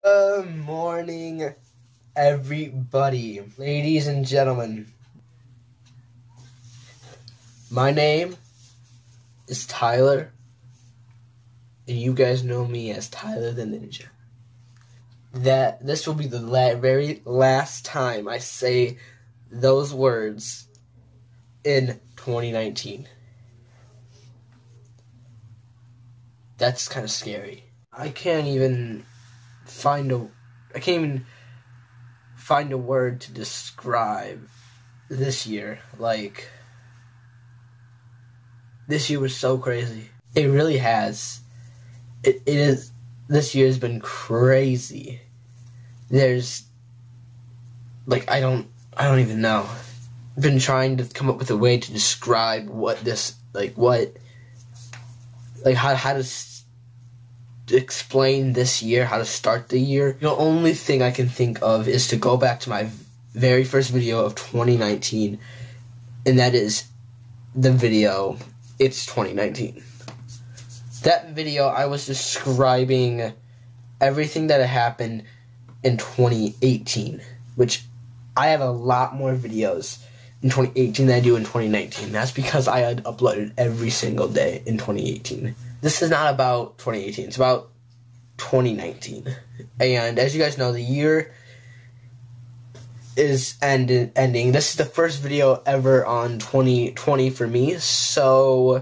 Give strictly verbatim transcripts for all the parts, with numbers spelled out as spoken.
Good morning, everybody, ladies and gentlemen. My name is Tyler, and you guys know me as Tyler the Ninja. That this will be the la very last time I say those words in twenty nineteen. That's kind of scary. I can't even find a I can't even find a word to describe this year. Like, this year was so crazy. It really has. It it is this year has been crazy. There's like I don't I don't even know. I've been trying to come up with a way to describe what this like what like how how to s explain this year, how to start the year. The only thing I can think of is to go back to my very first video of twenty nineteen, and that is the video It's twenty nineteen. That video, I was describing everything that had happened in twenty eighteen, which I have a lot more videos in twenty eighteen than I do in twenty nineteen. That's because I had uploaded every single day in twenty eighteen. This is not about twenty eighteen. It's about twenty nineteen. And as you guys know, the year is end ending. This is the first video ever on twenty twenty for me. So,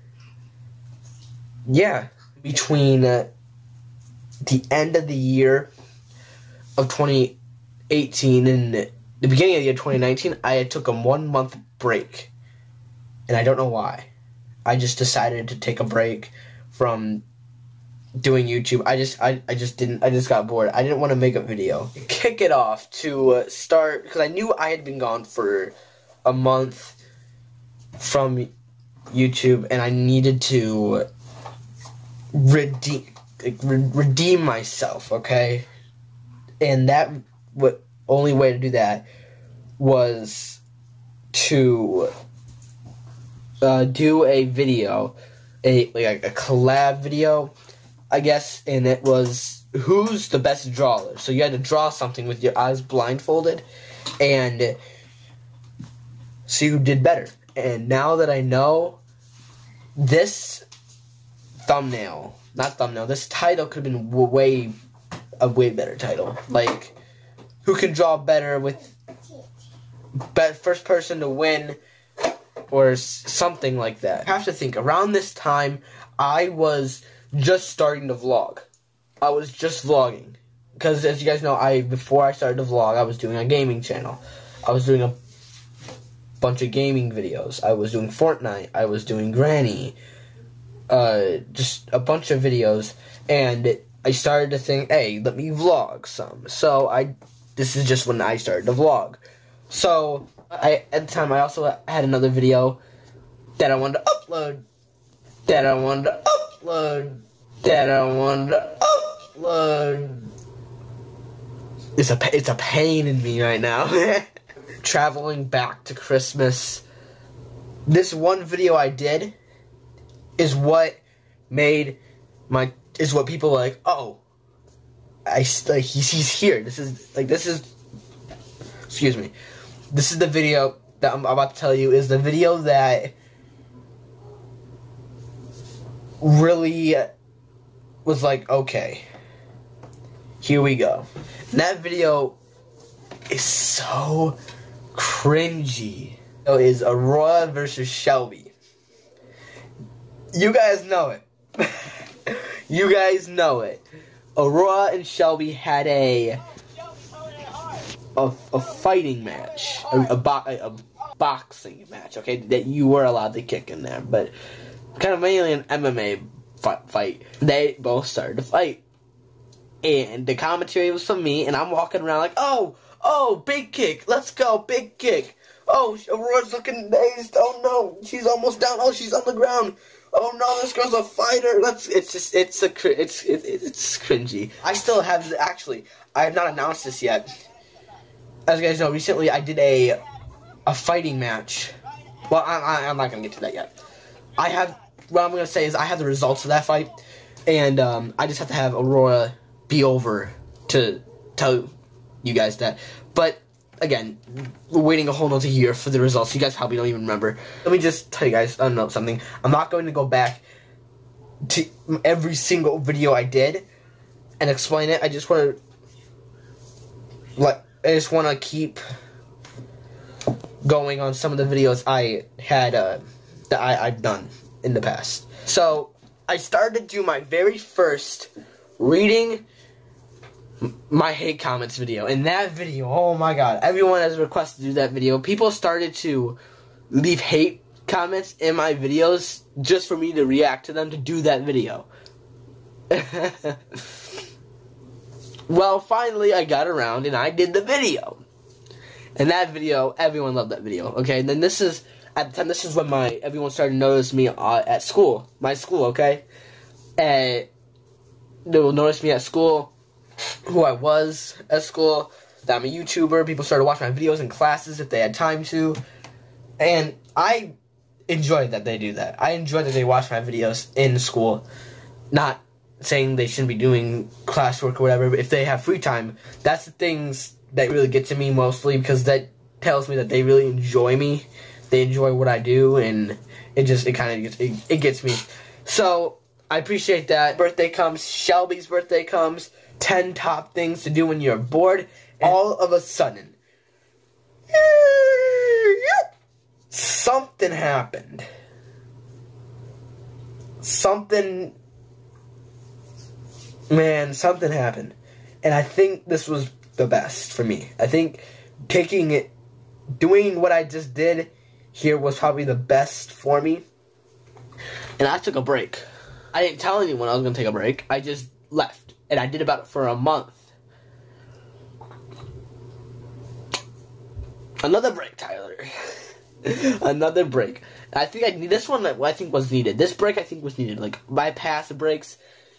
yeah. Between uh, the end of the year of twenty eighteen and the beginning of the year twenty nineteen, I took a one-month break. And I don't know why. I just decided to take a break from doing YouTube. I just I, I just didn't I just got bored. I didn't want to make a video. Kick it off to uh, start, because I knew I had been gone for a month from YouTube, and I needed to redeem like, re redeem myself, okay? And that what only way to do that was to uh, do a video, a like a collab video, I guess, and it was who's the best drawer. So you had to draw something with your eyes blindfolded and see who did better. And now that I know, this thumbnail, not thumbnail, this title could have been way, a way better title. Like, who can draw better with first person to win, or something like that. I have to think, around this time, I was just starting to vlog. I was just vlogging. Because, as you guys know, I before I started to vlog, I was doing a gaming channel. I was doing a bunch of gaming videos. I was doing Fortnite. I was doing Granny. Uh, just a bunch of videos. And I started to think, hey, let me vlog some. So, I, this is just when I started to vlog. So, I at the time, I also had another video that I wanted to upload. That I wanted to upload. That I wanted to upload. It's a, it's a pain in me right now. Traveling back to Christmas. This one video I did is what made my, is what people were like, oh, I, like, he's, he's here. This is, like, this is, excuse me. This is the video that I'm about to tell you, is the video that really was like, okay, here we go. And that video is so cringy. It is Aurora versus Shelby. You guys know it. You guys know it. Aurora and Shelby had a a, a fighting match, a, a, bo a boxing match, okay, that you were allowed to kick in there, but kind of mainly an M M A fight. They both started to fight, and the commentary was from me, and I'm walking around like, oh, oh, big kick, let's go, big kick. Oh, Aurora's looking dazed. Oh no, she's almost down. Oh, she's on the ground. Oh no, this girl's a fighter. Let's. It's just. It's a. It's. It, it's cringy. I still have. Actually, I have not announced this yet. As you guys know, recently I did a a fighting match. Well, I, I, I'm not gonna get to that yet. I have. What I'm gonna say is I have the results of that fight, and um, I just have to have Aurora be over to tell you guys that. But again, we're waiting a whole nother year for the results. You guys probably don't even remember. Let me just tell you guys I don't know something. I'm not going to go back to every single video I did and explain it. I just want to like I just want to keep going on some of the videos I had uh, that I, I've done in the past. So I started to do my very first reading my hate comments video. In that video, oh my god, everyone has requested to do that video. People started to leave hate comments in my videos just for me to react to them to do that video. Well, finally I got around and I did the video. And that video, everyone loved that video. Okay, and then this is at the time. This is when my everyone started to notice me uh, at school, my school. Okay, and they will notice me at school, who I was at school. That I'm a YouTuber. People started watching my videos in classes if they had time to, and I enjoyed that they do that. I enjoyed that they watch my videos in school. Not saying they shouldn't be doing classwork or whatever, but if they have free time, that's the things that really get to me mostly, because that tells me that they really enjoy me. They enjoy what I do, and it just, it kind of gets, it, it gets me. So, I appreciate that. Birthday comes, Shelby's birthday comes, ten top things to do when you're bored, and all of a sudden, something happened. Something, man, something happened. And I think this was the best for me. I think taking it, doing what I just did here was probably the best for me. And I took a break. I didn't tell anyone I was going to take a break. I just left. And I did about it for a month. Another break, Tyler. Another break. I think I need this one. I think was needed. This break I think was needed. Like my past breaks,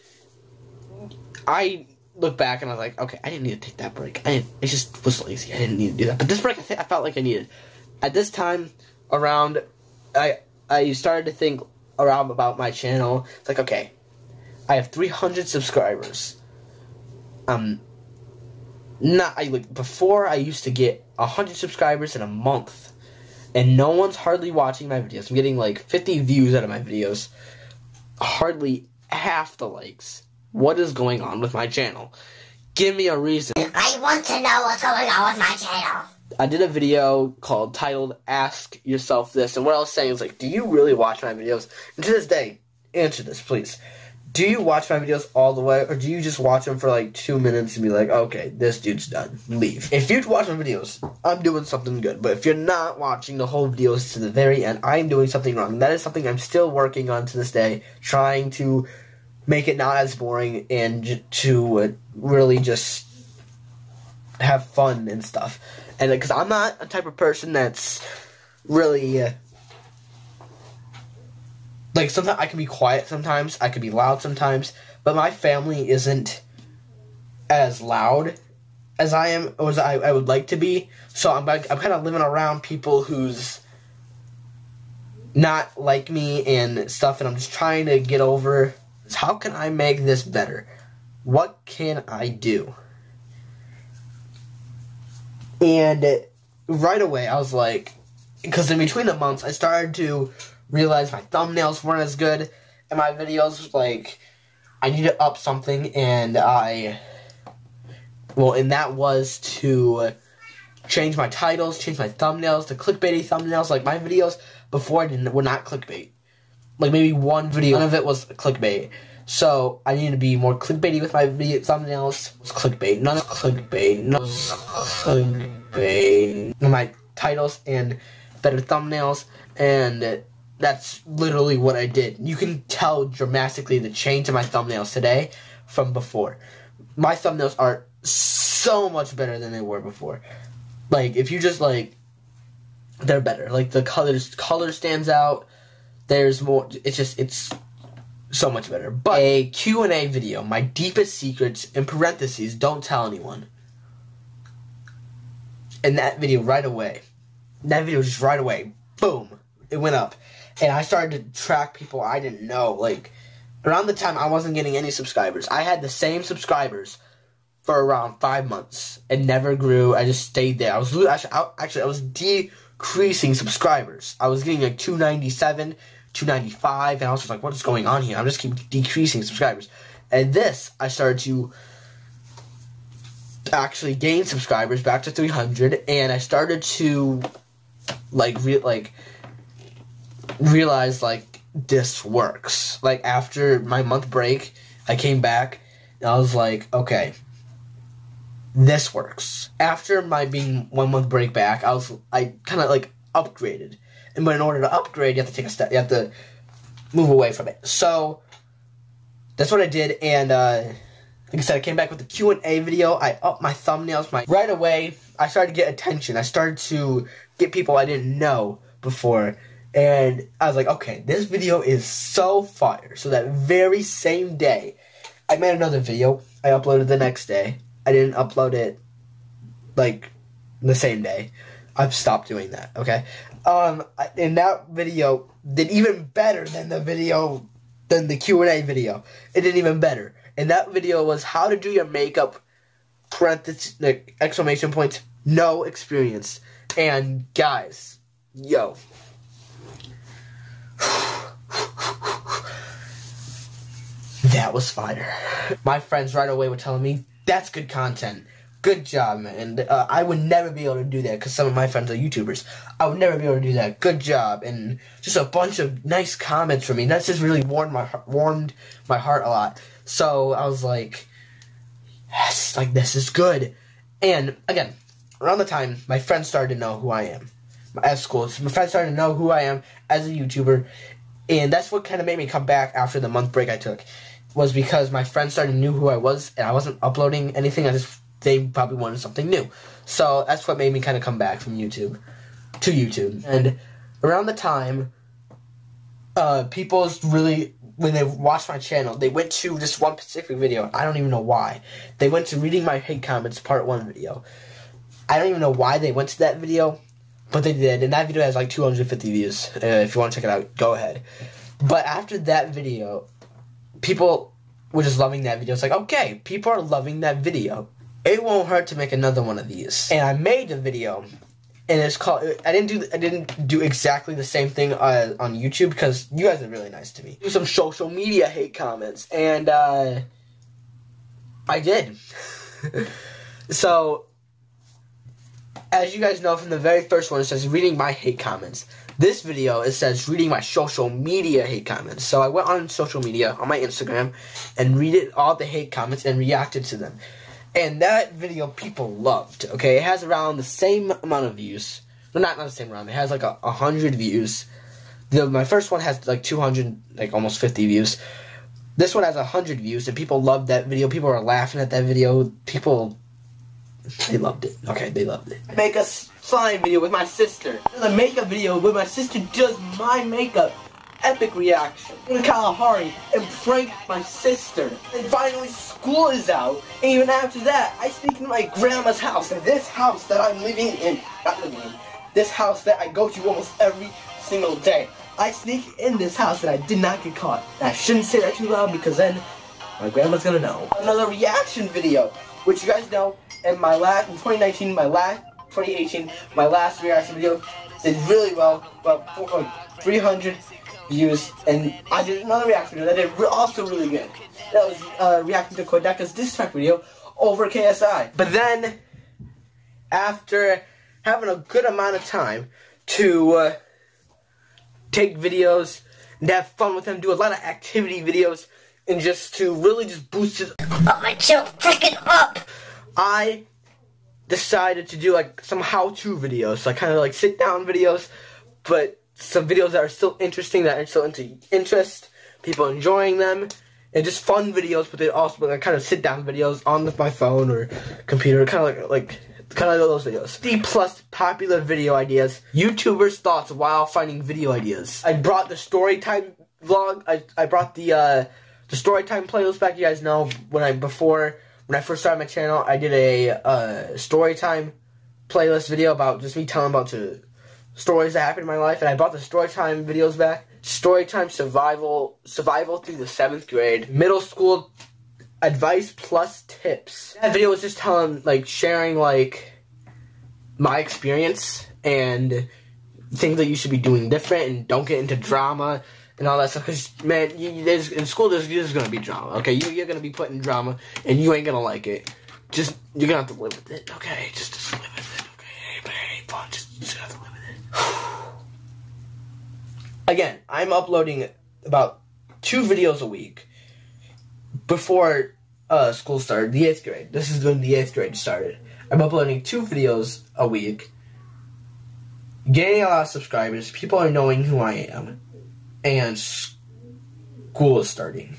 I look back and I was like, okay, I didn't need to take that break. I didn't, it just was lazy. I didn't need to do that. But this break, I, th I felt like I needed. At this time, around, I I started to think around about my channel. It's like, okay, I have three hundred subscribers. Um, not I like before I used to get a hundred subscribers in a month, and no one's hardly watching my videos. I'm getting like fifty views out of my videos, hardly half the likes. What is going on with my channel? Give me a reason. I want to know what's going on with my channel. I did a video called, titled, Ask Yourself This, and what I was saying is like, do you really watch my videos? And to this day, answer this, please. Do you watch my videos all the way, or do you just watch them for like two minutes and be like, okay, this dude's done, leave? If you watch my videos, I'm doing something good, but if you're not watching the whole videos to the very end, I'm doing something wrong. That is something I'm still working on to this day, trying to make it not as boring and to uh, really just have fun and stuff. And because I'm not a type of person that's really uh, like, sometimes I can be quiet sometimes, I can be loud sometimes, but my family isn't as loud as I am, or as I, I would like to be. So I'm I'm kind of living around people who's not like me and stuff, and I'm just trying to get over. How can I make this better? What can I do? And right away, I was like, because in between the months, I started to realize my thumbnails weren't as good, and my videos, like, I need to up something, and I, well, and that was to change my titles, change my thumbnails to clickbaity thumbnails. Like, my videos before didn't, were not clickbait. Like, maybe one video, none of it was clickbait. So, I need to be more clickbaity with my video thumbnails. It's clickbait. None of clickbait. None of clickbait. My titles and better thumbnails. And that's literally what I did. You can tell dramatically the change in my thumbnails today from before. My thumbnails are so much better than they were before. Like, if you just, like, they're better. Like, the colors, color stands out. There's more, it's just, it's so much better. But a Q and A video, my deepest secrets, in parentheses, don't tell anyone. And that video right away, that video just right away, boom, it went up. And I started to track people I didn't know. Like, around the time I wasn't getting any subscribers, I had the same subscribers for around five months. It never grew. I just stayed there. I was actually, I, actually I was decreasing subscribers. I was getting like two ninety-seven, two ninety-five, and I was just like, what is going on here? I'm just keep decreasing subscribers. And this, I started to actually gain subscribers back to three hundred, and I started to like re like realize like this works. Like after my month break, I came back and I was like, okay, this works. After my being one month break back, I was I kind of like upgraded, and but in order to upgrade, you have to take a step. You have to move away from it. So that's what I did, and uh, like I said, I came back with the Q and A video. I upped my thumbnails. My right away, I started to get attention. I started to get people I didn't know before, and I was like, okay, this video is so fire. So that very same day, I made another video. I uploaded the next day. I didn't upload it, like, the same day. I've stopped doing that, okay? Um, and that video did even better than the video, than the Q and A video. It did even better. And that video was how to do your makeup, parentheses, like, exclamation points, no experience. And, guys, yo. That was fire. My friends right away were telling me, that's good content. Good job, man. And uh, I would never be able to do that because some of my friends are YouTubers. I would never be able to do that. Good job. And just a bunch of nice comments from me. That's just really warmed my, warmed my heart a lot. So I was like, yes, like this is good. And again, around the time, my friends started to know who I am at school. So my friends started to know who I am as a YouTuber. And that's what kind of made me come back after the month break I took. Was because my friends started to knew who I was, and I wasn't uploading anything. I just they probably wanted something new, so that's what made me kind of come back from YouTube to YouTube. And around the time, uh, people really when they watched my channel, they went to this one specific video. I don't even know why. They went to reading my hate comments part one video. I don't even know why they went to that video, but they did. And that video has like two hundred fifty views. Uh, if you want to check it out, go ahead. But after that video, people were just loving that video. It's like, okay, people are loving that video. It won't hurt to make another one of these. And I made a video, and it's called. I didn't do. I didn't do exactly the same thing uh, on YouTube because you guys are really nice to me. Do some social media hate comments, and uh, I did. So, as you guys know from the very first one, it says reading my hate comments. This video, it says reading my social media hate comments. So I went on social media, on my Instagram, and read all the hate comments and reacted to them. And that video people loved, okay? It has around the same amount of views. Well, not, not the same amount. It has like a, a hundred views. The, my first one has like two hundred, like almost fifty views. This one has a hundred views, and people loved that video. People were laughing at that video. People, they loved it. Okay, they loved it. Make a slime video with my sister. A makeup video where my sister does my makeup. Epic reaction. In Kalahari and prank my sister. And finally school is out. And even after that, I sneak into my grandma's house. And this house that I'm living in, not living in, this house that I go to almost every single day. I sneak in this house and I did not get caught. And I shouldn't say that too loud because then my grandma's gonna know. Another reaction video, which you guys know, in my last, in twenty nineteen, my last, twenty eighteen, my last reaction video did really well, about three hundred views, and I did another reaction video that did re also really good. That was uh, reacting to Kodaka's diss track video over K S I. But then, after having a good amount of time to uh, take videos and have fun with them, do a lot of activity videos, and just to really just boost it. Oh, my chill freaking up! I decided to do like some how-to videos, like kind of like sit-down videos, but some videos that are still interesting, that are still into interest, people enjoying them, and just fun videos, but they also like kind of sit-down videos on my phone or computer, kind of like like kind of those videos. D plus popular video ideas, YouTubers' thoughts while finding video ideas. I brought the story time vlog. I I brought the uh, the story time playlist back. You guys know when I before when I first started my channel, I did a uh, story time playlist video about just me telling about to. stories that happened in my life, and I brought the Storytime videos back. Storytime survival, survival through the seventh grade, middle school advice plus tips. That video was just telling, like, sharing, like, my experience and things that you should be doing different, and don't get into drama and all that stuff. Because, man, you, there's, in school there's, there's going to be drama, okay? You, you're going to be put in drama, and you ain't going to like it. Just, you're going to have to live with it, okay? Just, just live with it, okay? But it ain't fun. Just, just have to live with it. Again, I'm uploading about two videos a week before uh, school started, the eighth grade. This is when the eighth grade started. I'm uploading two videos a week, gaining a lot of subscribers, people are knowing who I am, and school is starting.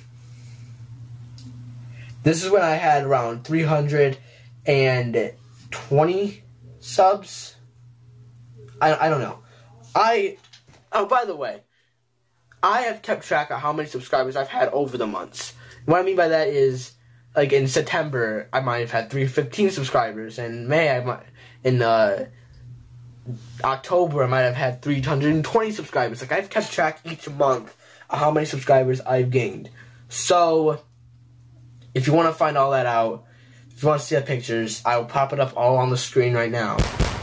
This is when I had around three hundred twenty subs. I, I don't know. I, oh, by the way, I have kept track of how many subscribers I've had over the months. What I mean by that is, like, in September, I might have had three hundred fifteen subscribers. In May, I might, in uh, October, I might have had three hundred twenty subscribers. Like, I've kept track each month of how many subscribers I've gained. So, if you want to find all that out, if you want to see the pictures, I will pop it up all on the screen right now.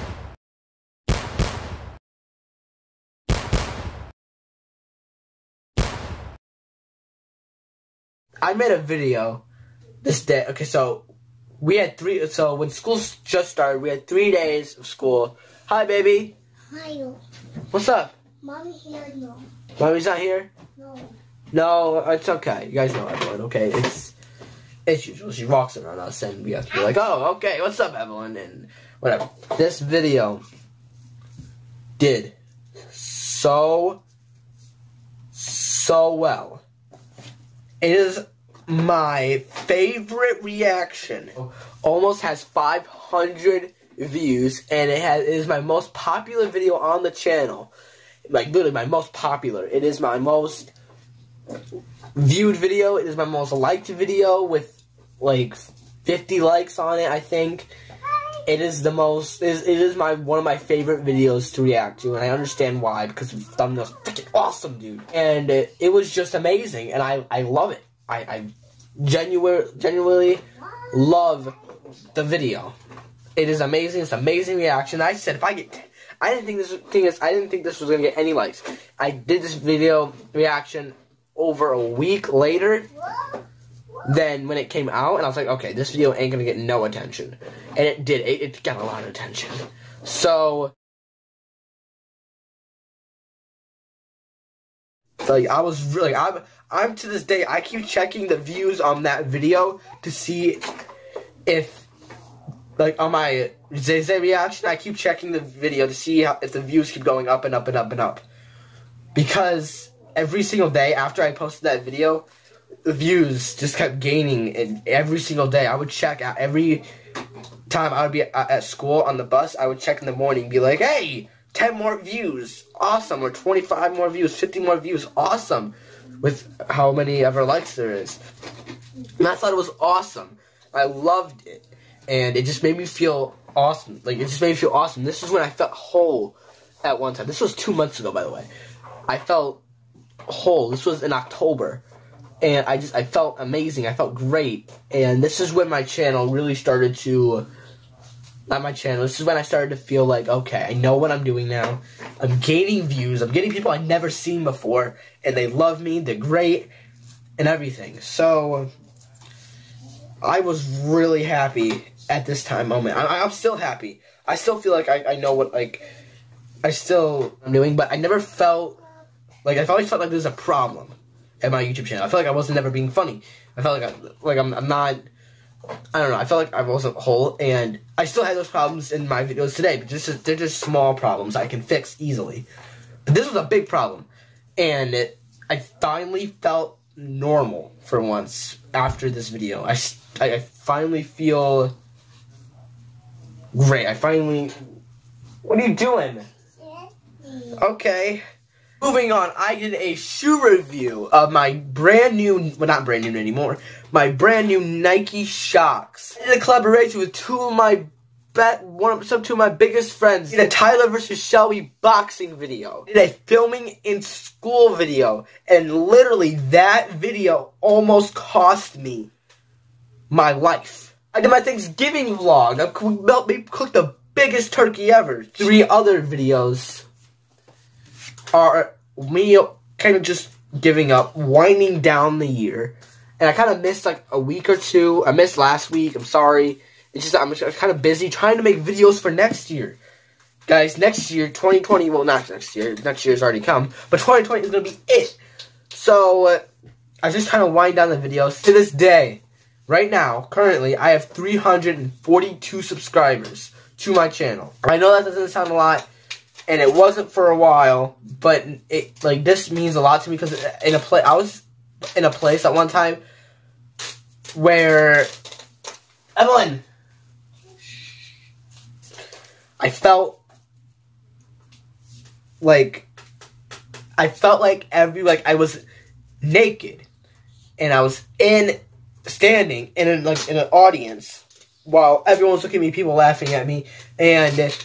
I made a video this day. Okay, so we had three. So when school just started, we had three days of school. Hi, baby. Hi. What's up? Mommy here, no. Mommy's not here? No. No, it's okay. You guys know Evelyn, okay? It's it's usual. She walks around us, and we have to be like, oh, okay, what's up, Evelyn? And whatever. This video did so, so well. It is my favorite reaction. Almost has five hundred views, and it has it is my most popular video on the channel. Like, literally my most popular. It is my most viewed video. It is my most liked video with like fifty likes on it, I think. It is the most it is, it is my one of my favorite videos to react to, and I understand why, because the thumbnail's freaking awesome, dude. And it, it was just amazing, and I I love it. I, I genuine, genuinely love the video. It is amazing. It's amazing reaction. I said if I get, I didn't think this thing is. I didn't think this was gonna get any likes. I did this video reaction over a week later than when it came out, and I was like, okay, this video ain't gonna get no attention, and it did. It, it got a lot of attention. So, like, I was really, I'm, I'm to this day, I keep checking the views on that video to see if, like, on my Zay Zay reaction, I keep checking the video to see how, if the views keep going up and up and up and up. Because every single day after I posted that video, the views just kept gaining, and every single day I would check out every time I would be at school on the bus. I would check in the morning, be like, hey, ten more views, awesome, or twenty-five more views, fifty more views, awesome, with how many ever likes there is. And I thought it was awesome. I loved it, and it just made me feel awesome. Like, it just made me feel awesome. This is when I felt whole at one time. This was two months ago, by the way. I felt whole. This was in October. And I just, I felt amazing. I felt great. And this is when my channel really started to, not my channel, this is when I started to feel like, okay, I know what I'm doing now. I'm gaining views. I'm getting people I've never seen before. And they love me. They're great. And everything. So, I was really happy at this time moment. I, I'm still happy. I still feel like I, I know what, like, I still am doing. But I never felt, like, I've always felt like there's a problem at my YouTube channel. I felt like I wasn't ever being funny. I felt like I, like I'm, I'm not, I don't know, I felt like I wasn't whole, and I still had those problems in my videos today, but just they're just small problems I can fix easily. But this was a big problem, and it, I finally felt normal for once after this video. I, I, I finally feel great. I finally, what are you doing? Okay. Moving on, I did a shoe review of my brand new, well, not brand new anymore, my brand new Nike Shox. I did a collaboration with two of my, bet, one of, some two of my biggest friends. I did a Tyler versus Shelby boxing video. I did a filming in school video, and literally that video almost cost me my life. I did my Thanksgiving vlog. I cooked the biggest turkey ever. Three other videos are me kind of just giving up, winding down the year. And I kind of missed like a week or two. I missed last week. I'm sorry. It's just I'm just kind of busy trying to make videos for next year. Guys, next year, twenty twenty, well, not next year. Next year's already come. But twenty twenty is going to be it. So, uh, I just kind of wind down the videos. To this day, right now, currently, I have three hundred forty-two subscribers to my channel. I know that doesn't sound a lot, and it wasn't for a while, but it like this means a lot to me because in a play, I was in a place at one time where Evelyn, I felt like I felt like every like I was naked, and I was in standing in a, like in an audience while everyone was looking at me, people laughing at me, and I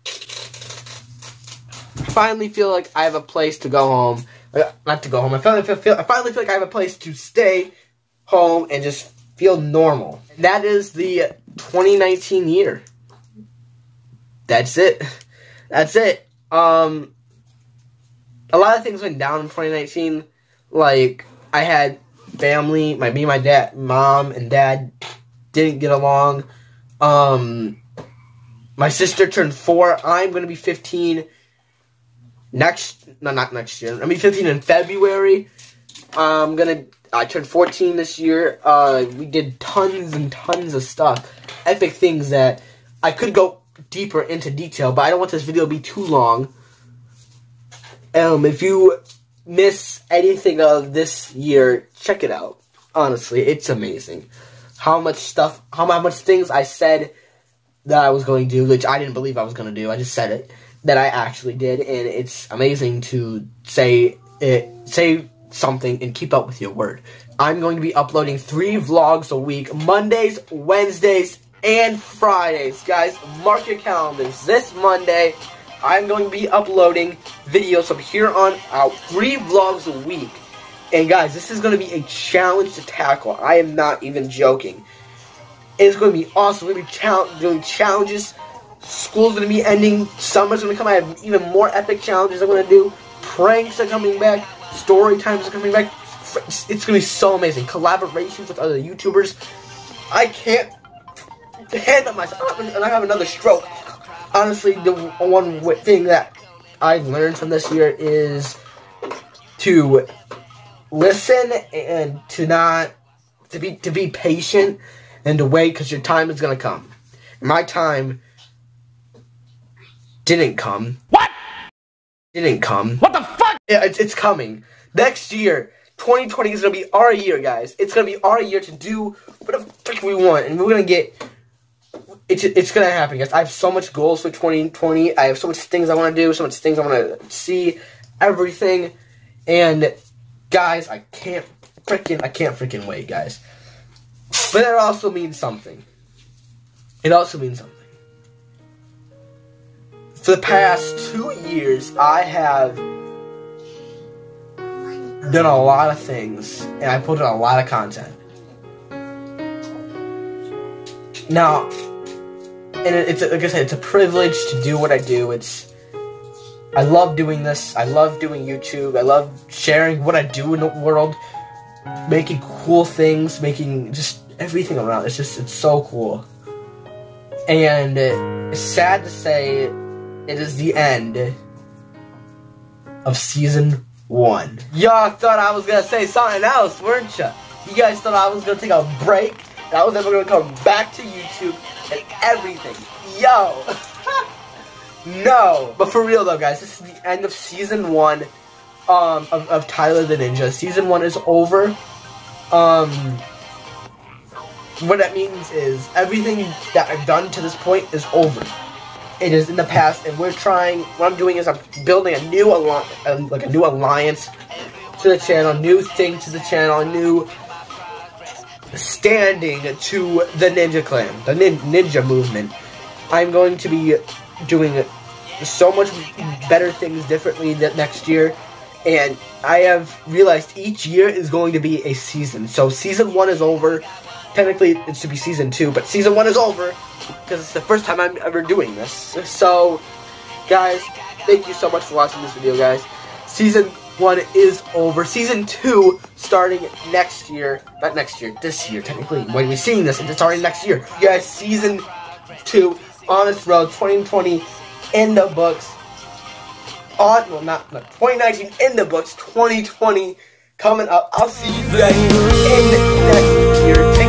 finally feel like I have a place to go home. Not to go home. I finally feel, feel I finally feel like I have a place to stay home and just feel normal. That is the twenty nineteen year. That's it. That's it. Um, a lot of things went down in twenty nineteen. Like, I had family, my me, my dad, mom, and dad didn't get along. Um, my sister turned four. I'm gonna be fifteen next. No, not next year. I'm gonna be fifteen in February. I'm gonna. I turned fourteen this year. Uh, we did tons and tons of stuff, epic things that I could go deeper into detail, but I don't want this video to be too long. Um, if you miss anything of this year, check it out. Honestly, it's amazing. How much stuff, how, how much things I said that I was going to do, which I didn't believe I was going to do. I just said it, that I actually did, and it's amazing to say it, say something and keep up with your word. I'm going to be uploading three vlogs a week, Mondays, Wednesdays, and Fridays. Guys, mark your calendars. This Monday, I'm going to be uploading videos from here on out, three vlogs a week. And guys, this is going to be a challenge to tackle. I am not even joking. It's going to be awesome. We're going to be chal doing challenges. School's going to be ending. Summer's going to come. I have even more epic challenges I'm going to do. Pranks are coming back. Story times are coming back. It's going to be so amazing. Collaborations with other YouTubers. I can't handle myself. And I have another stroke. Honestly, the one thing that I've learned from this year is to listen and to not to be to be patient and to wait, because your time is gonna come. My time didn't come. What? Didn't come. What the fuck? Yeah, it's it's coming. Next year, twenty twenty is gonna be our year, guys. It's gonna be our year to do whatever the fuck we want, and we're gonna get. It's it's gonna happen, guys. I have so much goals for twenty twenty. I have so much things I want to do, so much things I want to see, everything, and guys, I can't freaking I can't freaking wait, guys. But that also means something. It also means something. For the past two years, I have done a lot of things, and I put in a lot of content. Now. And it's, like I said, it's a privilege to do what I do. It's, I love doing this. I love doing YouTube. I love sharing what I do in the world. Making cool things. Making just everything around. It's just, it's so cool. And it's sad to say, it is the end of season one. Y'all thought I was going to say something else, weren't ya? You guys thought I was going to take a break. And I was never going to come back to YouTube. And everything. Yo. No. But for real though, guys, this is the end of season one um, of, of Tyler the Ninja. Season one is over. Um, what that means is everything that I've done to this point is over. It is in the past, and we're trying, what I'm doing is I'm building a new, alli like a new alliance to the channel, a new thing to the channel, a new standing to the Ninja Clan, the nin Ninja movement. I'm going to be doing so much better things differently next year, and I have realized each year is going to be a season. So season one is over. technically it should be season two, but season one is over because it's the first time I'm ever doing this. So, guys, thank you so much for watching this video, guys. Season one is over. Season two starting next year. Not next year, this year, technically. When we're seeing this, it's already next year. You guys, season two, Honest Road, twenty twenty in the books. On, well, not, not twenty nineteen in the books, twenty twenty coming up. I'll see you guys in next year. Take